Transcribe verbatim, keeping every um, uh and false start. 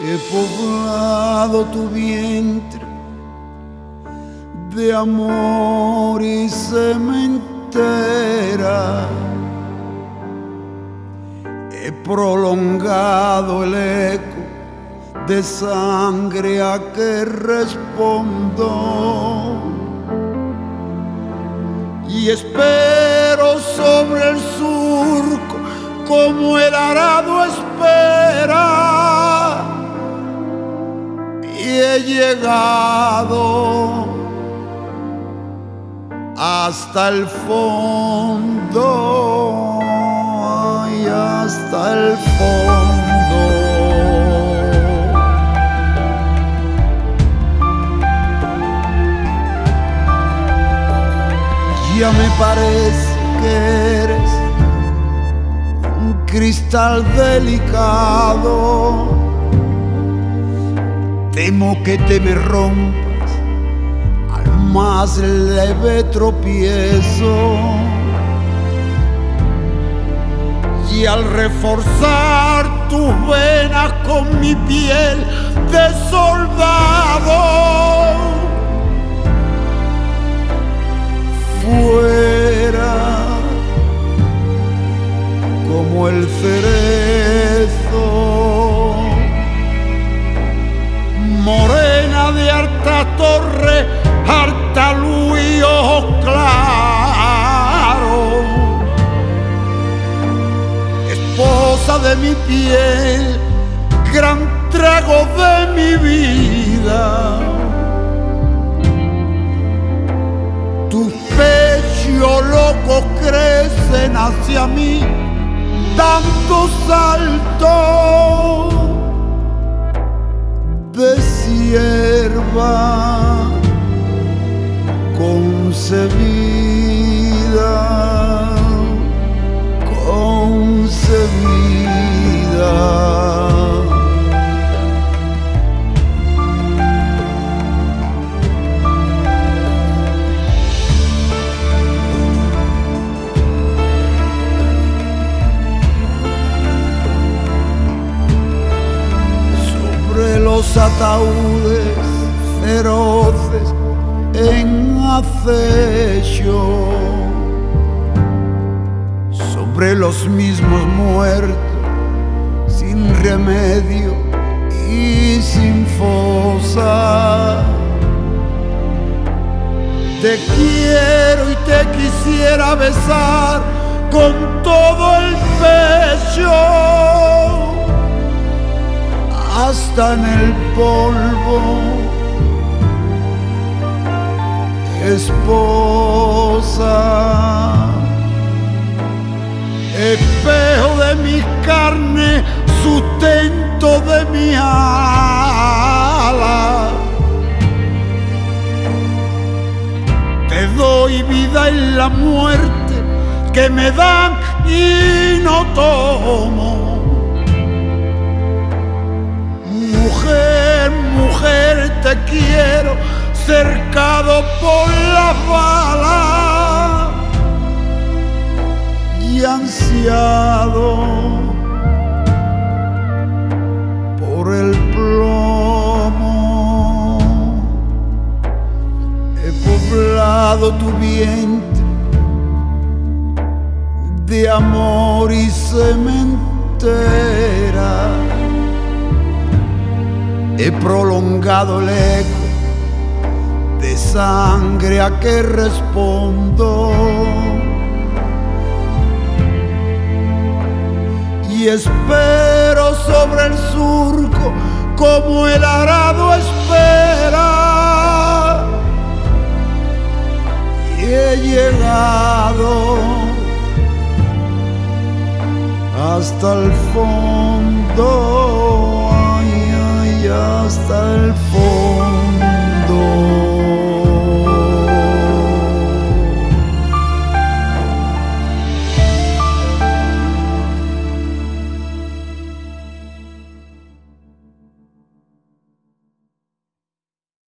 He poblado tu vientre de amor y sementera. He prolongado el eco de sangre a que respondo, y espero sobre el surco como el arado espera. Y he llegado hasta el fondo, y hasta el fondo. Ya me parece que eres un cristal delicado. Temo que te me rompas al más leve tropiezo, y al reforzar tus venas con mi piel de soldado, fuera como el cerezo, morena de harta torre, harta luz y ojos claros, esposa de mi piel, gran trago de mi vida. Tus pechos locos crecen hacia mí, dando saltos de sierva concebida, concebida. Los ataúdes feroces en acecho, sobre los mismos muertos sin remedio y sin fosa. Te quiero y te quisiera besar con todo el pecho, hasta en el polvo, esposa, espejo de mi carne, sustento de mi ala. Te doy vida en la muerte que me dan y no tomo. Mujer, mujer, te quiero, cercado por las balas y ansiado por el plomo. He poblado tu vientre de amor y sementera. He prolongado el eco de sangre a que respondo, y espero sobre el surco como el arado espera. Y he llegado hasta el fondo, hasta el fondo.